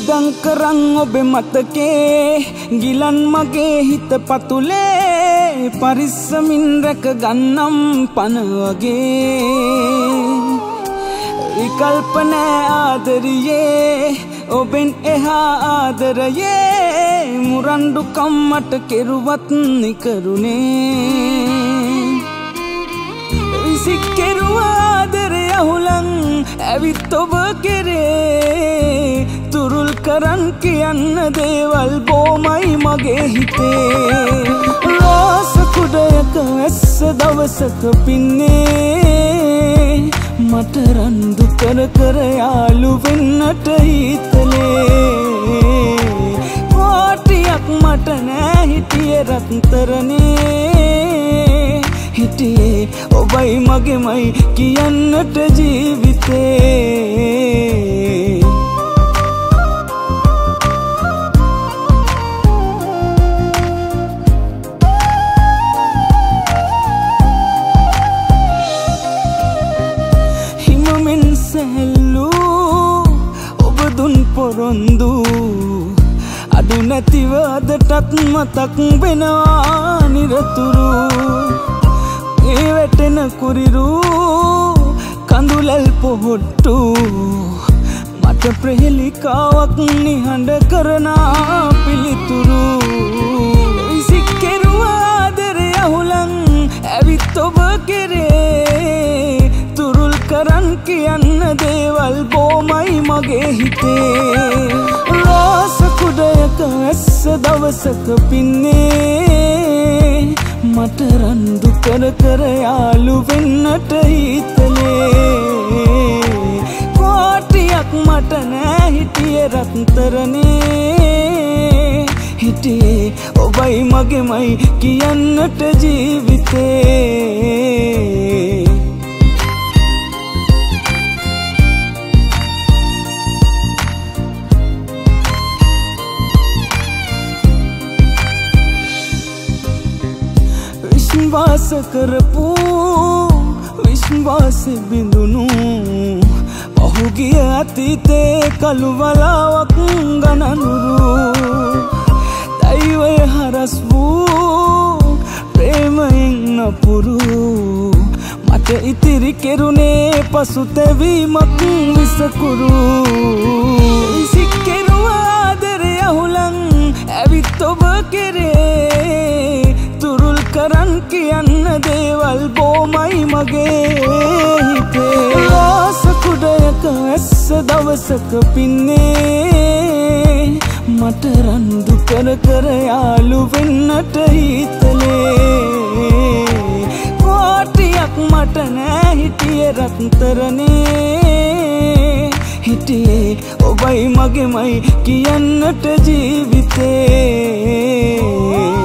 ඉදං කරන් ඔබ මතකේ ගිලන් මගේ හිත පතුලේ පරිස්සමින් රැක ගන්නම් පන වගේ විකල්ප නෑ ආදරියේ ඔබෙන් එහා ආදරයේ මුරණ්ඩු කම්මට කෙරුවත් නිකරුණේ විසිකෙරුවා ආදරය අහුලන් ඇවිත් ඔබ කෙරේ තුරුල් කරන් කියන්න දේවල් බොමයි මගේ හිතේ රෝස කුඩයක ඇස්ස දවසක පින්නේ මට රණ්ඩු කර කර යාළු වෙන්නට හිතලේ කෝටියක් මට නෑ හිටියේ රත්තරනේ හිටියේ ඔබයි මගේමයි කියන්නට ජීවිතේ හිමමින් සැහැල්ලු ඔබ දුන් පොරොන්දු අඩු නැතිව අදටත් මතක් වෙනවා නිරතුරු ඒ වැටෙන කුරිරු කඳුලල් පොහොට්ටු මට ප්‍රහෙලිකාවක් නිහඬ කරන පිළිතුරු විසිකෙරුවා ආදරය අහුලන් ඇවිත් ඔබ කෙරේ තුරුල් කරන් කියන්න දේවල් බොමයි මගේ හිතේ රෝස කුඩයක ඇස්ස දවසක පින්නේ මට රණ්ඩු කර කර යාළු වෙන්නට හිතලේ කෝටියක් මට නෑ හිටියේ රත්තරනේ හිටියේ ඔබයි මගේමයි කියන්නට ජීවිතේ විශ්වාස කරපු විශ්වාස බිඳුණු පහුගිය අතීතේ කළුවලාවක් ගණනුරු දෛවය හරස් වූ ප්‍රේමයෙන් නපුරු මට ඉතිරි කෙරුණේ පසුතැවීමක් විසකුරු විසිකෙරුවා ආදරය අහුලන් ඇවිත් ඔබ කෙරේ තුරුල් කරන් කියන්න දේවල් බොමයි මගේ හිතේ රෝස කුඩයක ඇස්ස දවසක පින්නේ මට රණ්ඩු කර කර යාළු වෙන්නට හිතලේ කෝටියක් මට නෑ හිටියේ රත්තරනේ හිටියේ ඔබයි මගේමයි කියන්නට ජීවිතේ